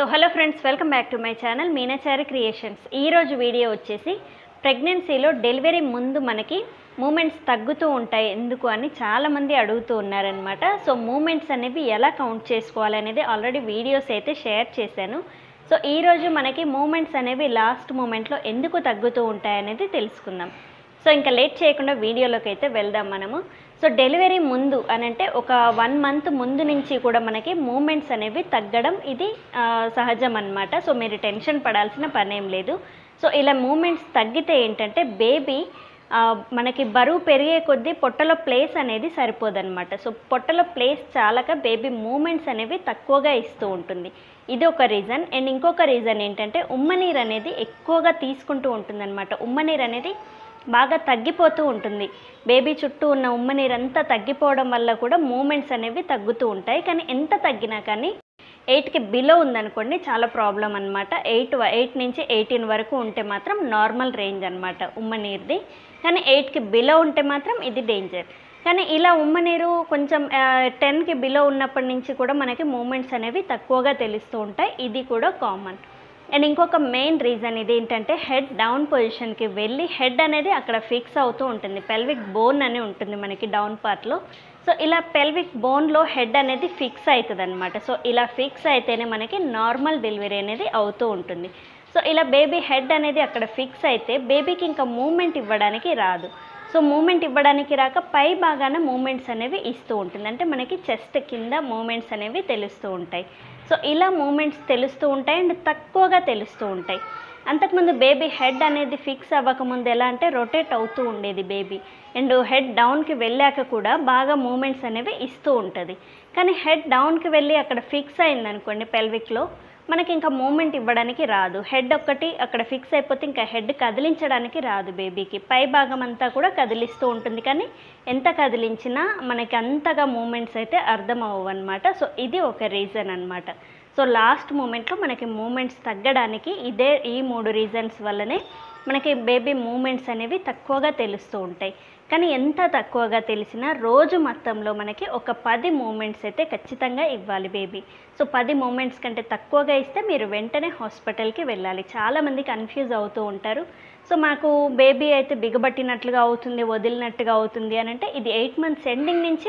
So hello friends, welcome back to my channel Meenachari creations. ఈరోజు video వచ్చేసి ప్రెగ్నెన్సీలో delivery ముందు మనకి మూమెంట్స్ తగ్గుతూ ఉంటాయి ఎందుకు అని చాలామంది అడుగుతూ ఉన్నారనమాట. సో మూమెంట్స్ అనేవి ఎలా కౌంట్ చేసుకోవాలనేది ఆల్రెడీ వీడియోస్ అయితే షేర్ చేశాను. సో ఈరోజు మనకి మూమెంట్స్ అనేవి లాస్ట్ మూమెంట్లో ఎందుకు తగ్గుతూ ఉంటాయనేది తెలుసుకుందాం. సో ఇంకా లేట్ చేయకుండా వీడియోలోకి అయితే వెళ్దాం మనము. సో డెలివరీ ముందు అని అంటే ఒక 1 మంత్ ముందు నుంచి కూడా మనకి మూమెంట్స్ అనేవి తగ్గడం ఇది సహజం అన్నమాట. సో మీరు టెన్షన్ పడాల్సిన పనేం లేదు. సో ఇలా మూమెంట్స్ తగ్గితే ఏంటంటే బేబీ మనకి బరువు పెరిగే కొద్దీ పొట్టలో ప్లేస్ అనేది సరిపోదన్నమాట. సో పొట్టలో ప్లేస్ చాలక బేబీ మూమెంట్స్ అనేవి తక్కువగా ఇస్తూ ఉంటుంది. ఇది ఒక రీజన్. అండ్ ఇంకొక రీజన్ ఏంటంటే ఉమ్మనీరు అనేది ఎక్కువగా తీసుకుంటూ ఉంటుందన్నమాట. ఉమ్మనీరు అనేది బాగా తగ్గిపోతూ ఉంటుంది. బేబీ చుట్టూ ఉన్న ఉమ్మనీరంతా తగ్గిపోవడం వల్ల కూడా మూమెంట్స్ అనేవి తగ్గుతూ ఉంటాయి. కానీ ఎంత తగ్గినా కానీ 8కి బిలో ఉందనుకోండి చాలా ప్రాబ్లం అనమాట. 8 నుంచి 18 వరకు ఉంటే మాత్రం నార్మల్ రేంజ్ అనమాట ఉమ్మనీరుది. కానీ 8కి బిలో ఉంటే మాత్రం ఇది డేంజర్. కానీ ఇలా ఉమ్మనీరు కొంచెం 10కి బిలో ఉన్నప్పటి నుంచి కూడా మనకి మూమెంట్స్ అనేవి తక్కువగా తెలుస్తూ ఉంటాయి. ఇది కూడా కామన్. అండ్ ఇంకొక మెయిన్ రీజన్ ఇది ఏంటంటే హెడ్ డౌన్ పొజిషన్కి వెళ్ళి హెడ్ అనేది అక్కడ ఫిక్స్ అవుతూ ఉంటుంది. పెల్విక్ బోన్ అని ఉంటుంది మనకి డౌన్ పార్ట్లో. సో ఇలా పెల్విక్ బోన్లో హెడ్ అనేది ఫిక్స్ అవుతుంది అనమాట. సో ఇలా ఫిక్స్ అయితేనే మనకి నార్మల్ డెలివరీ అనేది అవుతూ ఉంటుంది. సో ఇలా బేబీ హెడ్ అనేది అక్కడ ఫిక్స్ అయితే బేబీకి ఇంకా మూమెంట్ ఇవ్వడానికి రాదు. సో మూమెంట్ ఇవ్వడానికి రాక పై భాగాన మూమెంట్స్ అనేవి ఇస్తూ ఉంటుంది. అంటే మనకి చెస్ట్ కింద మూమెంట్స్ అనేవి తెలుస్తూ ఉంటాయి. సో ఇలా మూమెంట్స్ తెలుస్తూ ఉంటాయి అండ్ తక్కువగా తెలుస్తూ ఉంటాయి. అంతకుముందు బేబీ హెడ్ అనేది ఫిక్స్ అవ్వకముందు ఎలా అంటే రొటేట్ అవుతూ ఉండేది బేబీ. అండ్ హెడ్ డౌన్కి వెళ్ళాక కూడా బాగా మూమెంట్స్ అనేవి ఇస్తూ ఉంటుంది. కానీ హెడ్ డౌన్కి వెళ్ళి అక్కడ ఫిక్స్ అయిందనుకోండి పెల్విక్లో మనకి ఇంకా మూమెంట్ ఇవ్వడానికి రాదు. హెడ్ ఒక్కటి అక్కడ ఫిక్స్ అయిపోతే ఇంకా హెడ్ కదిలించడానికి రాదు బేబీకి. పై భాగం అంతా కూడా కదిలిస్తూ ఉంటుంది కానీ ఎంత కదిలించినా మనకి అంతగా మూమెంట్స్ అయితే అర్థం అవ్వన్నమాట. సో ఇది ఒక రీజన్ అనమాట. సో లాస్ట్ మూమెంట్లో మనకి మూమెంట్స్ తగ్గడానికి ఈ 3 రీజన్స్ వల్లనే మనకి బేబీ మూమెంట్స్ అనేవి తక్కువగా తెలుస్తూ ఉంటాయి. కానీ ఎంత తక్కువగా తెలిసినా రోజు మొత్తంలో మనకి ఒక 10 మూమెంట్స్ అయితే ఖచ్చితంగా ఇవ్వాలి బేబీ. సో 10 మూమెంట్స్ కంటే తక్కువగా ఇస్తే మీరు వెంటనే హాస్పిటల్కి వెళ్ళాలి. చాలామంది కన్ఫ్యూజ్ అవుతూ ఉంటారు. సో మాకు బేబీ అయితే బిగబట్టినట్లుగా అవుతుంది, వదిలినట్టుగా అవుతుంది అని అంటే ఇది 8 మంత్స్ ఎండింగ్ నుంచి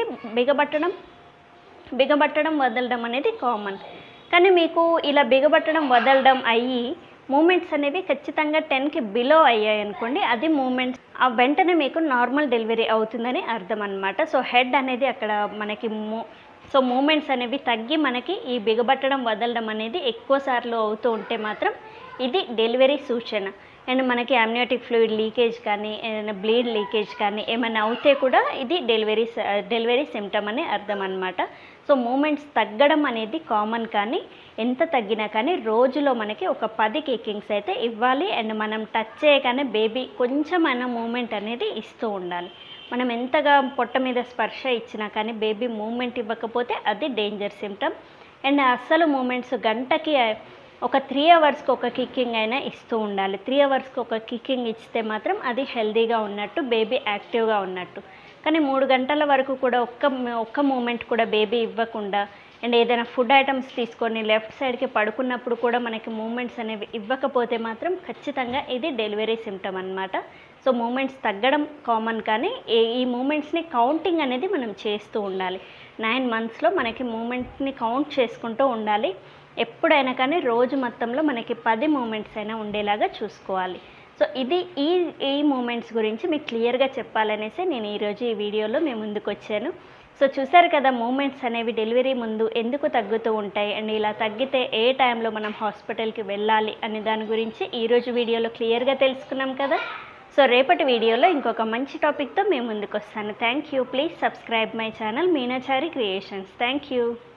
బిగబట్టడం వదలడం అనేది కామన్. కానీ మీకు ఇలా బిగబట్టడం వదలడం అయ్యి మూమెంట్స్ అనేవి ఖచ్చితంగా 10కి బిలో అయ్యాయి అనుకోండి, అది మూమెంట్స్ వెంటనే మీకు నార్మల్ డెలివరీ అవుతుందని అర్థం అనమాట. సో హెడ్ అనేది అక్కడ మనకి మూమెంట్స్ అనేవి తగ్గి మనకి ఈ బిగబట్టడం వదలడం అనేది ఎక్కువ సార్లు అవుతూ ఉంటే మాత్రం ఇది డెలివరీ సూచన. అండ్ మనకి అమ్నియోటిక్ ఫ్లూయిడ్ లీకేజ్ కానీ ఏదైనా బ్లీడ్ లీకేజ్ కానీ ఏమైనా అవుతే కూడా ఇది డెలివరీ సిమ్టమ్ అని అర్థం అనమాట. సో మూమెంట్స్ తగ్గడం అనేది కామన్. కానీ ఎంత తగ్గినా కానీ రోజులో మనకి ఒక 10 కికింగ్స్ అయితే ఇవ్వాలి. అండ్ మనం టచ్ చేయగానే బేబీ కొంచెమైనా మూమెంట్ అనేది ఇస్తూ ఉండాలి. మనం ఎంతగా పొట్ట మీద స్పర్శ ఇచ్చినా కానీ బేబీ మూమెంట్ ఇవ్వకపోతే అది డేంజర్ సిమ్టమ్. అండ్ అస్సలు మూమెంట్స్ గంటకి ఒక 3 అవర్స్కి ఒక కిక్కింగ్ అయినా ఇస్తూ ఉండాలి. 3 అవర్స్కి ఒక కిక్కింగ్ ఇస్తే మాత్రం అది హెల్దీగా ఉన్నట్టు, బేబీ యాక్టివ్గా ఉన్నట్టు. కానీ 3 గంటల వరకు కూడా ఒక్క మూమెంట్ కూడా బేబీ ఇవ్వకుండా అండ్ ఏదైనా ఫుడ్ ఐటమ్స్ తీసుకొని లెఫ్ట్ సైడ్కి పడుకున్నప్పుడు కూడా మనకి మూమెంట్స్ అనేవి ఇవ్వకపోతే మాత్రం ఖచ్చితంగా ఇది డెలివరీ సిమ్టమ్ అనమాట. సో మూమెంట్స్ తగ్గడం కామన్. కానీ ఈ మూమెంట్స్ని కౌంటింగ్ అనేది మనం చేస్తూ ఉండాలి. 9 మంత్స్లో మనకి మూమెంట్ని కౌంట్ చేసుకుంటూ ఉండాలి. ఎప్పుడైనా కానీ రోజు మొత్తంలో మనకి 10 మూమెంట్స్ అయినా ఉండేలాగా చూసుకోవాలి. సో ఇది ఈ మూమెంట్స్ గురించి మీకు క్లియర్గా చెప్పాలనేసి నేను ఈరోజు ఈ వీడియోలో మీ ముందుకు వచ్చాను. సో చూసారు కదా మూమెంట్స్ అనేవి డెలివరీ ముందు ఎందుకు తగ్గుతూ ఉంటాయి అండ్ ఇలా తగ్గితే ఏ టైంలో మనం హాస్పిటల్కి వెళ్ళాలి అనే దాని గురించి ఈరోజు వీడియోలో క్లియర్గా తెలుసుకున్నాం కదా. సో రేపటి వీడియోలో ఇంకొక మంచి టాపిక్తో మేము ముందుకు వస్తాను. Thank you. Please subscribe my channel Meenachari creations. Thank you.